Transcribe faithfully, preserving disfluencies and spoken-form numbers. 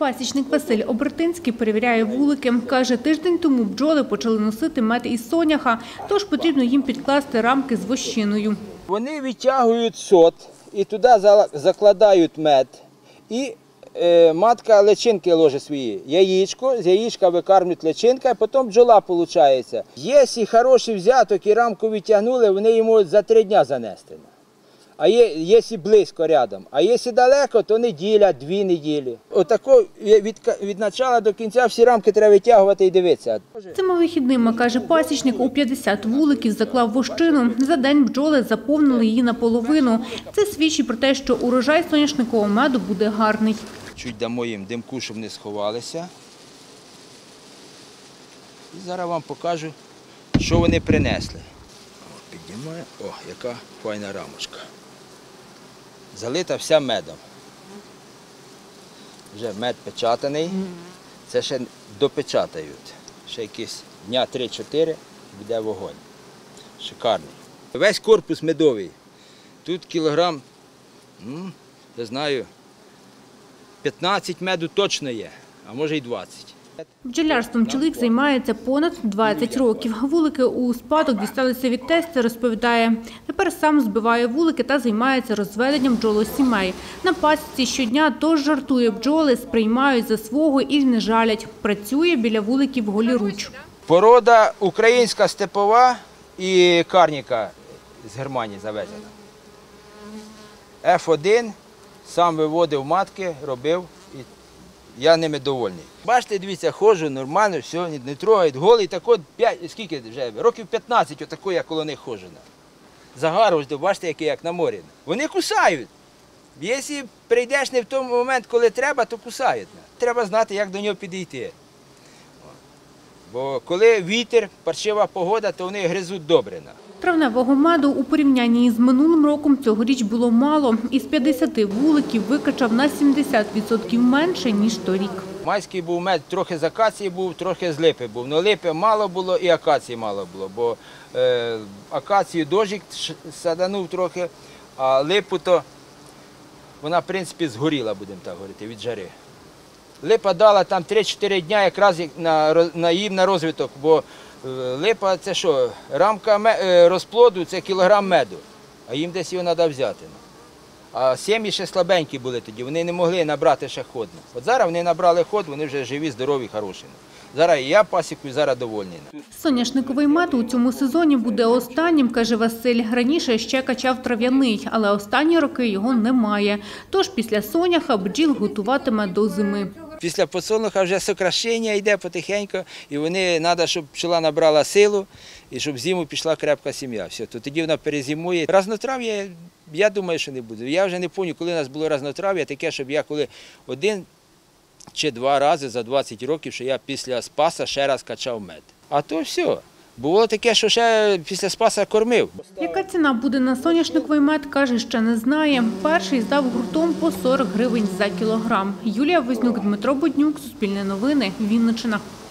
Пасічник Василь Обертинський перевіряє вулики. Каже, тиждень тому бджоли почали носити мед із соняха, тож потрібно їм підкласти рамки з вощиною. Вони відтягують сот і туди закладають мед. І е, матка личинки ложить свої. Яєчко, з яєчка викармлюють личинка, а потім бджола виходить. Якщо хороший взяток і рамку відтягнули, вони її можуть за три дні занести. А є, якщо близько рядом, а якщо далеко, то неділя, дві неділі. Отако від, від початку до кінця всі рамки треба витягувати і дивитися. Цими вихідними, каже пасічник, у п'ятдесят вуликів заклав вощину. За день бджоли заповнили її наполовину. Це свідчить про те, що урожай соняшникового меду буде гарний. Чуть дамо їм димку, щоб не сховалися. І зараз вам покажу, що вони принесли. О, піднімаю. О, яка файна рамочка. Залита вся медом. Вже мед печатаний, це ще допечатають. Ще якісь дня три-чотири буде вогонь. Шикарний. Весь корпус медовий. Тут кілограм, ну, я знаю, п'ятнадцять меду точно є, а може й двадцять. Бджолярством чоловік займається понад двадцять років. Вулики у спадок дісталися від тестя, розповідає. Тепер сам збиває вулики та займається розведенням бджолосімей. На пасіці щодня тож жартує, бджоли сприймають за свого і не жалять. Працює біля вуликів голіруч. Порода українська степова і карніка з Германії завезена. еф один, сам виводив матки, робив. Я ними довольний. Бачите, дивіться, ходжу нормально, все, не трогають. Голий так от, скільки вже, років п'ятнадцять отако я коло них ходжу. Загар, ось, бачите, який, як на морі. Вони кусають. Якщо прийдеш не в той момент, коли треба, то кусають. Треба знати, як до нього підійти. Бо коли вітер, паршива погода, то вони гризуть добре. Травневого меду у порівнянні з минулим роком цьогоріч було мало. Із п'ятдесяти вуликів викачав на сімдесят відсотків менше, ніж торік. Майський був мед, трохи з акації був, трохи з липи був. Но липи мало було і акації мало було, бо е, акацію дощик саданув трохи, а липу то вона, в принципі, згоріла, будемо так говорити, від жари. Липа дала там три-чотири дні якраз на, на їм на розвиток, бо липа – це що, рамка розплоду – це кілограм меду, а їм десь його треба взяти. А сім'ї ще слабенькі були тоді, вони не могли набрати ще ход. От зараз вони набрали ход, вони вже живі, здорові, хороші. Зараз і я пасікую, зараз довольний. Соняшниковий мед у цьому сезоні буде останнім, каже Василь. Раніше ще качав трав'яний, але останні роки його немає. Тож після соняха бджіл готуватиме до зими. Після подсолнуха вже сокращення йде потихеньку, і вони, треба, щоб пчола набрала силу, і щоб зиму пішла крепка сім'я. Все, то тоді вона перезимує. Разнотрав'я, я думаю, що не буде. Я вже не пам'ятаю, коли у нас було разнотрав'я, таке, щоб я коли один чи два рази за двадцять років, що я після спаса ще раз качав мед. А то все. Було таке, що ще після спаса кормив. Яка ціна буде на соняшниковий мед, каже, ще не знає. Перший здав гуртом по сорок гривень за кілограм. Юлія Вознюк, Дмитро Буднюк, Суспільне новини, Вінниччина.